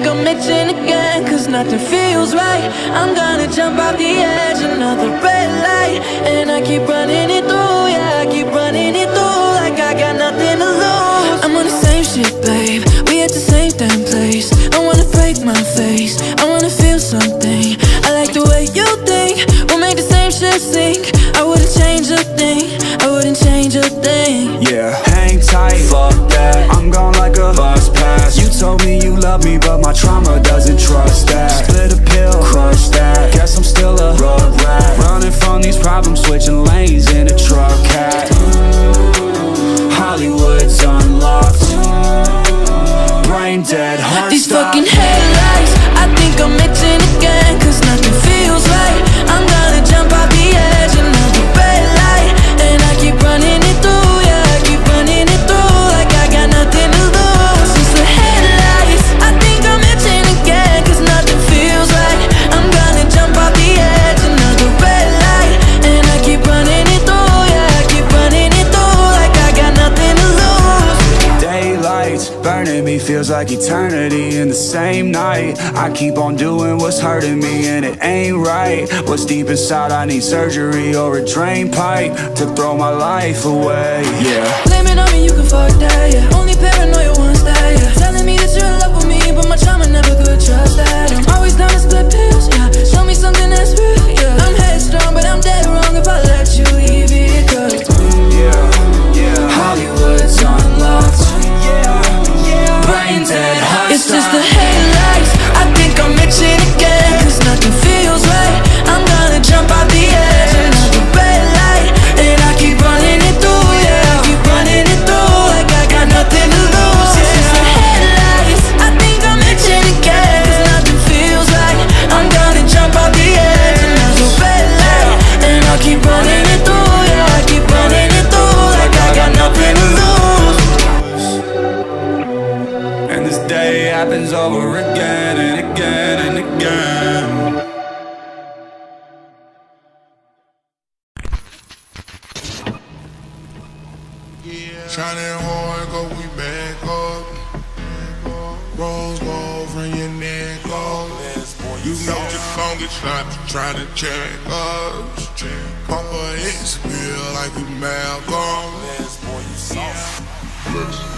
think I'm itching again, cause nothing feels right. I'm gonna jump off the edge, another red light, and I keep running it through, yeah, I keep running it through, like I got nothing to lose. I'm on the same shit, babe, we at the same damn place. I wanna break my face, I wanna feel something. I like the way you think, we'll make the same shit sink. I wouldn't change a thing, I wouldn't change a thing. Yeah, hang tight, fuck that, I'm gone like a bus pass. You told me you love me, but my trauma doesn't trust that. Split a pill, crush that, guess I'm still a rug rat. Running from these problems, switching lanes in a truck hat. Hollywood's unlocked, brain dead, heart these stopped. fucking headlights, I think I'm itching again, cause nothing feels right. I'm gonna jump off the edge, another red light, and I keep running it through, yeah, I keep running it through, like I got nothing to lose. It's the headlights, I think I'm itching again, cause nothing feels right. I'm gonna jump off the edge, another red light, and I keep running it through, yeah, I keep running it through, like I got nothing to lose. Daylights burning me, feels like eternity in the same night. I keep on doing what's hurting me and it ain't right. What's deep inside, I need surgery or a drain pipe to throw my life away, yeah. Blame it on me, you can fuck that, yeah. Only paranoia wants that, yeah. Telling me that you're in love with me, but my trauma never could trust that. I'm always down to split pills, yeah. Show me something that's real, yeah. I'm headstrong, but I'm dead wrong if I let you leave it, cause Hollywood's unlocked, brain dead, heart it's just the headlights, I think I'm itching again, cause nothing feels right. I'm gonna jump off the edge, another red light, and I keep running it through, yeah, I keep running it through, like I got nothing to lose. It's just the headlights, I think I'm itching again, cause nothing feels right. I'm gonna jump off the edge, another red light, and I keep running it through, yeah, I keep running it through, like I got nothing to lose. And this day happens over again and again and again. Shining hard, go we back up. Rose gold from your neck off. You know just gon' get shot to try to check us. Papa hits bill like we Malcolm.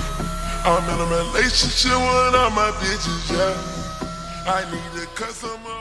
I'm in a relationship with all my bitches, yeah. I need to cut some